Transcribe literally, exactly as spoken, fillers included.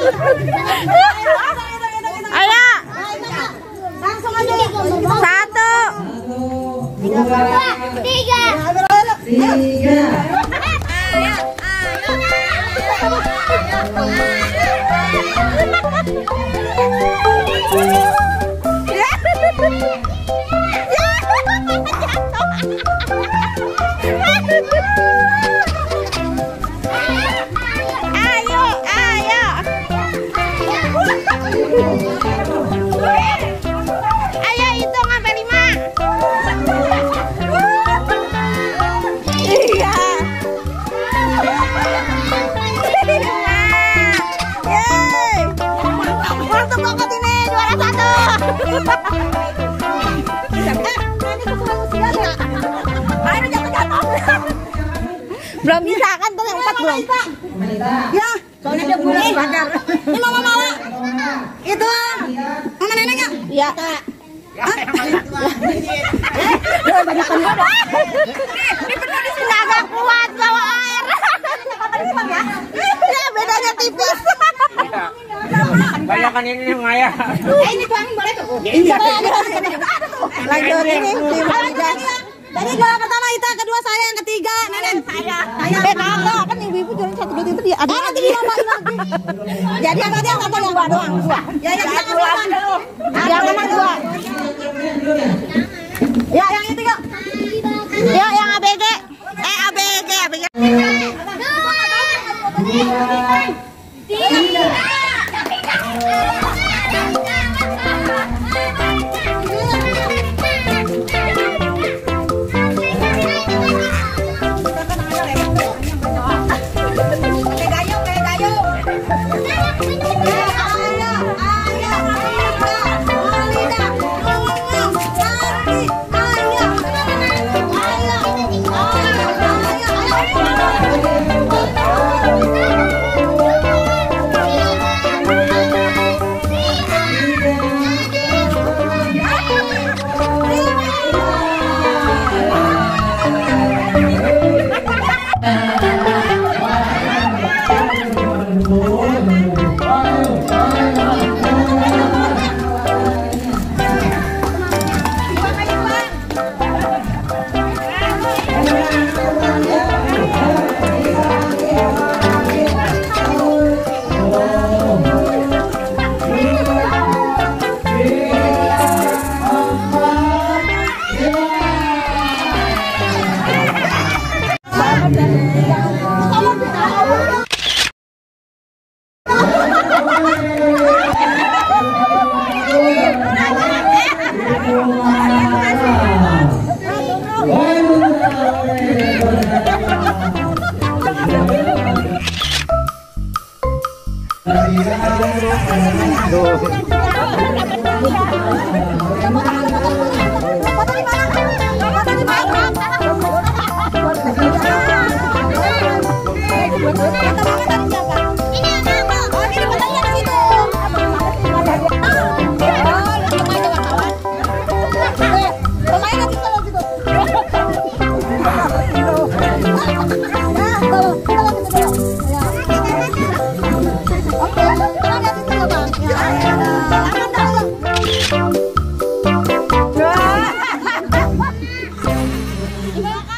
Ayo. Satu. Dua, tiga. Tiga. Ayo, ayo. Ayo hitung sampai lima. Iya. Yeay. Mantap banget ini juara satu. Belum bisa kan tuh yang empat belum? Ya, soalnya dia mulai sadar. Ini mama mama. Itu mama neneknya. Iya. Ya banyak kan juga. Ini benar di sini agak kuat bawa air. Ya bedanya tipis. Banyak kan ini ngaya. Eh ini tuangin boleh tuh. Iya. Lanjut ini Jadi juara pertama Ita, kedua saya, yang ketiga Nenen. Saya. Saya. Eh kagak kan ibu-ibu jualan satu dua tiga dia ada Oh nanti dilombain lagi. Jadi yang tadi yang satu yang dua doang. Ya yang kita pulang dulu. yang menang dua. Ya yang itu yuk. Ya yang A B G. Eh A B G A B G. Tiga. Terima kasih.